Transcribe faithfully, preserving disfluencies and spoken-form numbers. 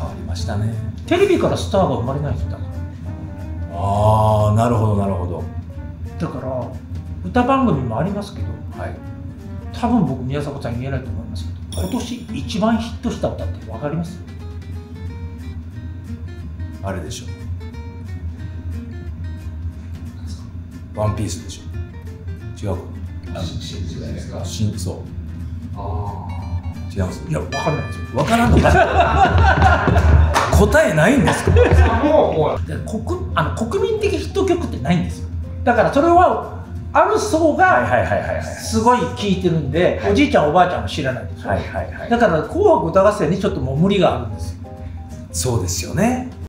変わりましたね。 テレビからスターが生まれないんですよだから。 ああ、なるほどなるほど。 だから歌番組もありますけど、 はい。 多分僕宮迫さん言えないと思いますけど、今年一番ヒットした歌って分かります？ あれでしょ。ワンピースでしょ。違うか。 新時代ですか。 新そう。 あ違います。 いや分かんないですよ。 わからんのか。答えないんですか。 あ。もうもう。 で国あの国民的ヒット曲ってないんですよ。だからそれはある層がはいはいはいはいはい。 すごい聴いてるんで、おじいちゃんおばあちゃんも知らないでしょ。 はいはいはい。 だから「紅白歌合戦」にちょっともう無理があるんですよ。 そうですよね。